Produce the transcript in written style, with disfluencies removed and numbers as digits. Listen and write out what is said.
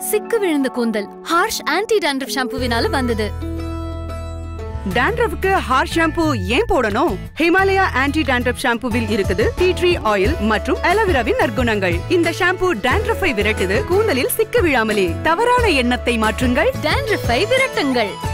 சிக்கு விழுந்த கூந்தல் ஹார்ஷ் ஆன்டி-டாண்ட்ரஃப் ஷாம்பூவினால வந்தது. டாண்ட்ரஃப்க்கு ஹார்ஷ் ஷாம்பூ ஏன் போடணும்? ஹிமாலயா ஆன்டி-டாண்ட்ரஃப் ஷாம்பூவில் இருக்குது டீ ட்ரீ ஆயில் மற்றும் அலோவேராவின் நற்குணங்கள். இந்த ஷாம்பூ டாண்ட்ரஃபை விரட்டுது, கூந்தலில் சிக்கு விழாமலே. தவறான எண்ணத்தை மாற்றுங்கள், டாண்ட்ரஃபை விரட்டுங்கள்.